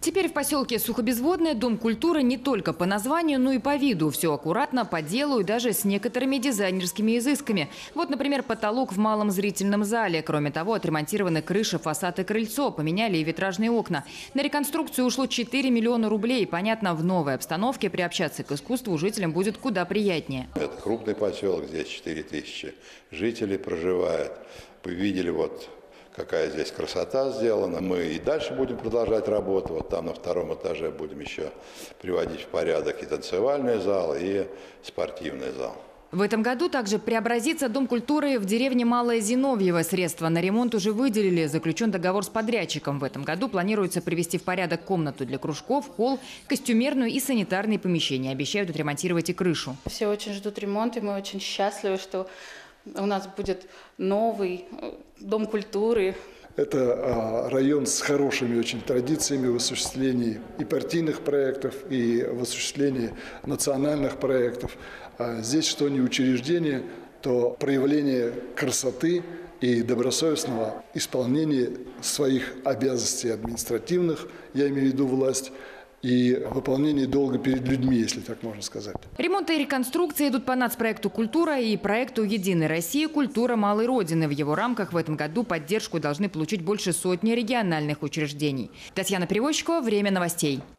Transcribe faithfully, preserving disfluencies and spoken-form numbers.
Теперь в поселке Сухобезводное Дом культуры не только по названию, но и по виду. Все аккуратно, по делу и даже с некоторыми дизайнерскими изысками. Вот, например, потолок в малом зрительном зале. Кроме того, отремонтированы крыша, фасад и крыльцо, поменяли и витражные окна. На реконструкцию ушло четыре миллиона рублей. Понятно, в новой обстановке приобщаться к искусству жителям будет куда приятнее. Это крупный поселок, здесь четыре тысячи жителей проживает. Вы видели, вот какая здесь красота сделана. Мы и дальше будем продолжать работу. Вот там на втором этаже будем еще приводить в порядок и танцевальный зал, и спортивный зал. В этом году также преобразится Дом культуры в деревне Малое Зиновьево. Средства на ремонт уже выделили. Заключен договор с подрядчиком. В этом году планируется привести в порядок комнату для кружков, холл, костюмерную и санитарные помещения. Обещают отремонтировать и крышу. Все очень ждут ремонт, и мы очень счастливы, что у нас будет новый Дом культуры. Это район с хорошими очень традициями в осуществлении и партийных проектов, и в осуществлении национальных проектов. Здесь что не учреждение, то проявление красоты и добросовестного исполнения своих обязанностей административных, я имею в виду власть, и выполнение долга перед людьми, если так можно сказать. Ремонт и реконструкция идут по нацпроекту «Культура» и проекту «Единой России. Культура малой Родины». В его рамках в этом году поддержку должны получить больше сотни региональных учреждений. Татьяна Перевозчикова, «Время новостей».